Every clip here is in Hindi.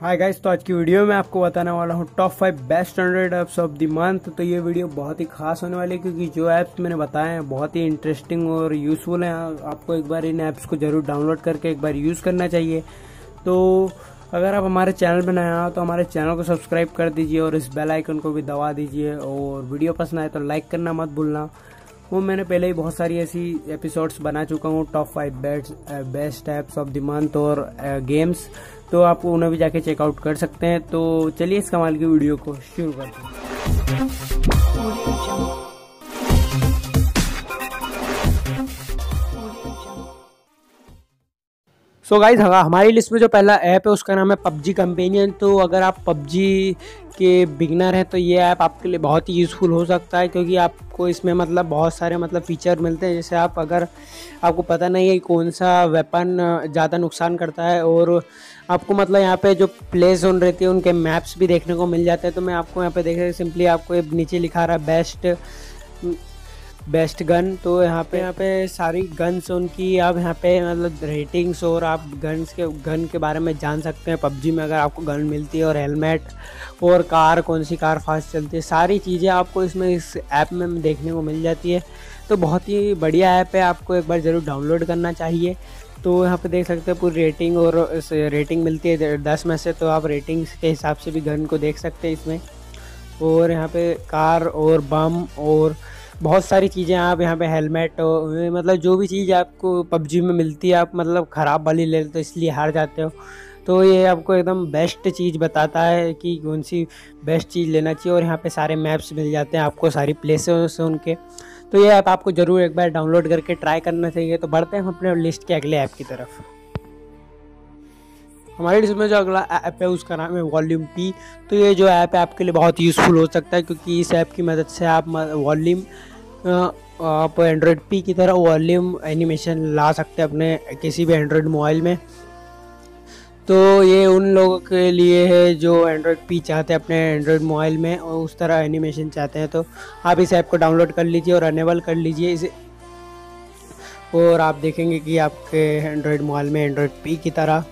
हाय गाइस, तो आज की वीडियो में आपको बताने वाला हूँ top 5 best android apps of the month. तो ये वीडियो बहुत ही खास होने वाली है क्योंकि जो ऐप्स मैंने बताए हैं बहुत ही इंटरेस्टिंग और यूजफुल हैं। आपको एक बार इन ऐप्स को जरूर डाउनलोड करके एक बार यूज़ करना चाहिए। तो अगर आप हमारे चैनल पर नए हो तो हमारे चैनल को सब्सक्राइब कर दीजिए और इस बेल आइकन को भी दबा दीजिए। और वीडियो पसंद आए तो लाइक करना मत भूलना। वो मैंने पहले ही बहुत सारी ऐसी एपिसोड्स बना चुका हूँ, top 5 best apps of the month और गेम्स, तो आप उन्हें भी जाके चेकआउट कर सकते हैं। तो चलिए इस कमाल की वीडियो को शुरू करते हैं। सो गाइज, हमारी लिस्ट में जो पहला ऐप है उसका नाम है पबजी कंपेनियन। तो अगर आप पबजी के बिगनर हैं तो ये ऐप आपके लिए बहुत ही यूज़फुल हो सकता है क्योंकि आपको इसमें बहुत सारे फीचर मिलते हैं। जैसे अगर आपको पता नहीं है कौन सा वेपन ज़्यादा नुकसान करता है, और आपको यहाँ पे जो प्ले जोन रहती है उनके मैप्स भी देखने को मिल जाते हैं। तो मैं आपको यहाँ पे देख रहे सिंपली आपको नीचे लिखा रहा है बेस्ट गन। तो यहाँ पे सारी गन्स उनकी आप यहाँ पे रेटिंग्स और आप गन के बारे में जान सकते हैं। पबजी में अगर आपको गन मिलती है और हेलमेट और कौन सी कार फास्ट चलती है, सारी चीज़ें आपको इस ऐप में देखने को मिल जाती है। तो बहुत ही बढ़िया ऐप है, आपको एक बार ज़रूर डाउनलोड करना चाहिए। तो यहाँ पे देख सकते हैं पूरी रेटिंग, और रेटिंग मिलती है 10 में से, तो आप रेटिंग्स के हिसाब से भी गन को देख सकते हैं इसमें। और यहाँ पे कार और बम और बहुत सारी चीज़ें, आप यहाँ पे हेलमेट जो भी चीज़ आपको पबजी में मिलती है आप ख़राब वाली ले लेते हो इसलिए हार जाते हो। तो ये आपको एकदम बेस्ट चीज़ बताता है कि कौन सी बेस्ट चीज़ लेना चाहिए। और यहाँ पे सारे मैप्स मिल जाते हैं आपको, सारी प्लेसेस उनके। तो ये ऐप आपको ज़रूर एक बार डाउनलोड करके ट्राई करना चाहिए। तो बढ़ते हैं हम अपने लिस्ट के अगले ऐप की तरफ। हमारी लिस्ट में जो अगला ऐप है उसका नाम है वॉल्यूम पी। तो ये जो ऐप है आपके लिए बहुत यूज़फुल हो सकता है क्योंकि इस ऐप की मदद से आप एंड्रॉयड पी की तरह वॉल्यूम एनिमेशन ला सकते हैं अपने किसी भी एंड्रॉयड मोबाइल में। तो ये उन लोगों के लिए है जो एंड्रॉयड पी चाहते हैं अपने एंड्रॉयड मोबाइल में और उस तरह एनिमेशन चाहते हैं। तो आप इस ऐप को डाउनलोड कर लीजिए और अनेबल कर लीजिए इसे, और आप देखेंगे कि आपके एंड्रॉयड मोबाइल में एंड्रॉयड पी की तरह।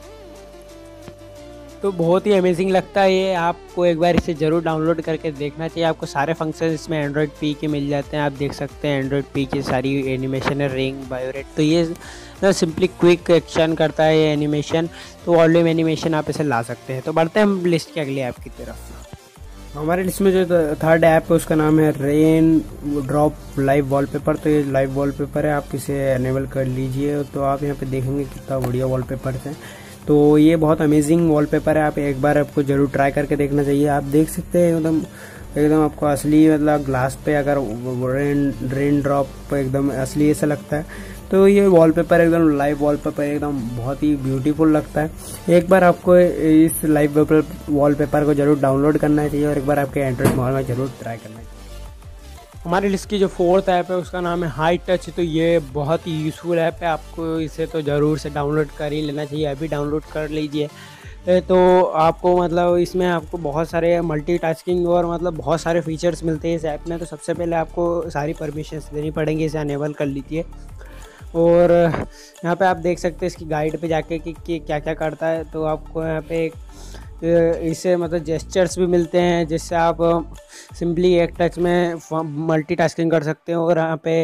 तो बहुत ही अमेजिंग लगता है ये, आपको एक बार इसे ज़रूर डाउनलोड करके देखना चाहिए। आपको सारे फंक्शन इसमें एंड्रॉयड पी के मिल जाते हैं। आप देख सकते हैं एंड्रॉयड पी की सारी एनिमेशन है, रिंग, बायोरेट। तो ये सिंपली क्विक एक्शन करता है ये एनिमेशन। तो वॉल्यूम एनिमेशन आप इसे ला सकते हैं। तो बढ़ते हैं हम लिस्ट के अगले ऐप की तरफ। हमारे लिस्ट में जो थर्ड ऐप है उसका नाम है रेन ड्रॉप लाइव वॉलपेपर। तो ये लाइव वॉलपेपर है, आप इसे एनेबल कर लीजिए। तो आप यहाँ पे देखेंगे कितना बढ़िया वॉलपेपर है। तो ये बहुत अमेजिंग वॉलपेपर है, आप एक बार आपको जरूर ट्राई करके देखना चाहिए। आप देख सकते हैं एकदम आपको असली ग्लास पे अगर रेन ड्रॉप एकदम असली ऐसा लगता है। तो ये वॉलपेपर एकदम लाइव वॉलपेपर एकदम बहुत ही ब्यूटीफुल लगता है। एक बार आपको इस लाइव वॉलपेपर को जरूर डाउनलोड करना चाहिए और एक बार आपके एंड्रॉइड मोबाइल में जरूर ट्राई करना चाहिए। हमारी लिस्ट की जो फोर्थ ऐप है उसका नाम है हाई टच। तो ये बहुत ही यूज़फुल ऐप है, आपको इसे तो ज़रूर से डाउनलोड कर ही लेना चाहिए। अभी डाउनलोड कर लीजिए। तो आपको इसमें आपको बहुत सारे मल्टीटास्किंग और बहुत सारे फीचर्स मिलते हैं इस ऐप में। तो सबसे पहले आपको सारी परमिशंस देनी पड़ेंगी, इसे अनेबल कर लीजिए। और यहाँ पे आप देख सकते हैं इसकी गाइड पे जाके कि क्या क्या करता है। तो आपको यहाँ पे इससे जेस्चर्स भी मिलते हैं जिससे आप सिंपली एक टच में मल्टीटास्किंग कर सकते हैं। और यहाँ पे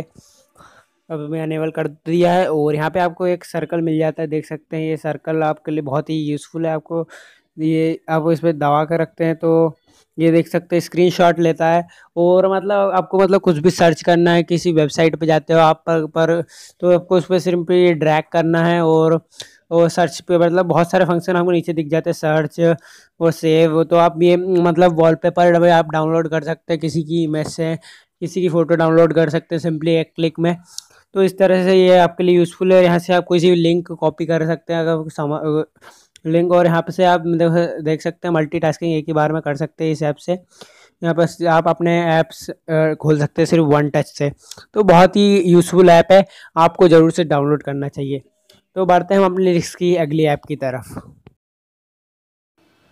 अब मैं अनेबल कर दिया है। और यहाँ पे आपको एक सर्कल मिल जाता है, देख सकते हैं ये सर्कल आपके लिए बहुत ही यूज़फुल है। आपको ये आप इस पर दबा कर रखते हैं तो ये देख सकते हैं स्क्रीनशॉट लेता है। और आपको कुछ भी सर्च करना है, किसी वेबसाइट पे जाते हो आप पर तो आपको उस पर सिर्फ ये ड्रैग करना है और सर्च पे बहुत सारे फंक्शन आपको नीचे दिख जाते हैं, सर्च और सेव। तो आप ये वॉलपेपर आप डाउनलोड कर सकते हैं, किसी की इमेज से किसी की फ़ोटो डाउनलोड कर सकते हैं सिंपली एक क्लिक में। तो इस तरह से ये आपके लिए यूज़फुल है। यहाँ से आप कोई सी भी लिंक कॉपी कर सकते हैं अगर लिंक, और यहाँ पे से आप देख सकते हैं मल्टीटास्किंग एक ही बार में कर सकते हैं इस ऐप से। यहाँ पर आप अपने ऐप्स खोल सकते हैं सिर्फ वन टच से। तो बहुत ही यूज़फुल ऐप है, आपको ज़रूर से डाउनलोड करना चाहिए। तो बढ़ते हैं हम अपनी लिस्ट की अगली ऐप की तरफ।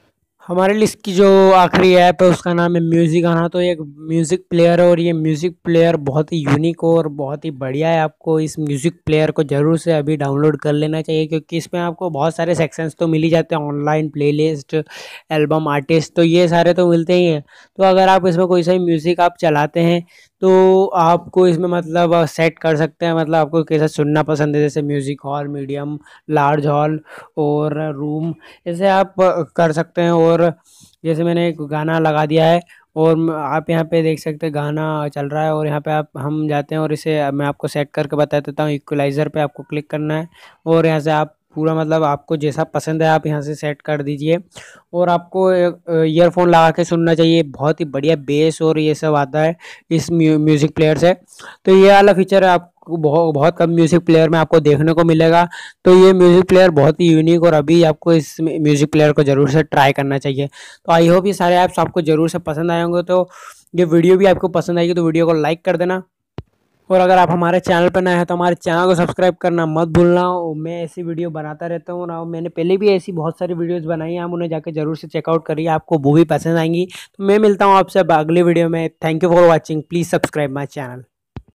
हमारे लिस्ट की जो आखिरी ऐप है उसका नाम है म्यूजिकाना। तो ये एक म्यूज़िक प्लेयर है और ये म्यूज़िक प्लेयर बहुत ही यूनिक और बहुत ही बढ़िया है। आपको इस म्यूज़िक प्लेयर को ज़रूर से अभी डाउनलोड कर लेना चाहिए, क्योंकि इसमें आपको बहुत सारे सेक्शंस तो मिल ही जाते हैं, ऑनलाइन प्लेलिस्ट, एल्बम, आर्टिस्ट, तो ये सारे तो मिलते ही हैं। तो अगर आप इसमें कोई सा भी म्यूज़िक आप चलाते हैं तो आपको इसमें मतलब सेट कर सकते हैं, मतलब आपको कैसा सुनना पसंद है, जैसे music hall, medium, large hall और रूम, ऐसे आप कर सकते हैं। और जैसे मैंने एक गाना लगा दिया है और आप यहाँ पे देख सकते हैं गाना चल रहा है, और यहाँ पे आप हम जाते हैं और इसे मैं आपको सेट करके बता देता हूँ। इक्वलाइज़र पे आपको क्लिक करना है और यहाँ से आप पूरा मतलब आपको जैसा पसंद है आप यहाँ से सेट कर दीजिए। और आपको ईयरफोन लगा के सुनना चाहिए, बहुत ही बढ़िया बेस और ये सब आता है इस म्यूज़िक प्लेयर से। तो ये वाला फीचर आपको बहुत बहुत कम म्यूज़िक प्लेयर में आपको देखने को मिलेगा। तो ये म्यूज़िक प्लेयर बहुत ही यूनिक, और अभी आपको इस म्यूज़िक प्लेयर को ज़रूर से ट्राई करना चाहिए। तो आई होप ये सारे ऐप्स आपको ज़रूर से पसंद आए होंगे। तो ये वीडियो भी आपको पसंद आएगी तो वीडियो को लाइक कर देना, और अगर आप हमारे चैनल पर नए हैं तो हमारे चैनल को सब्सक्राइब करना मत भूलना। और मैं ऐसी वीडियो बनाता रहता हूँ ना, मैंने पहले भी ऐसी बहुत सारी वीडियोस बनाई हैं, आप उन्हें जाकर जरूर से चेकआउट करिए, आपको वो भी पसंद आएंगी। तो मैं मिलता हूँ आपसे अगली वीडियो में। Thank you for watching, please subscribe my channel.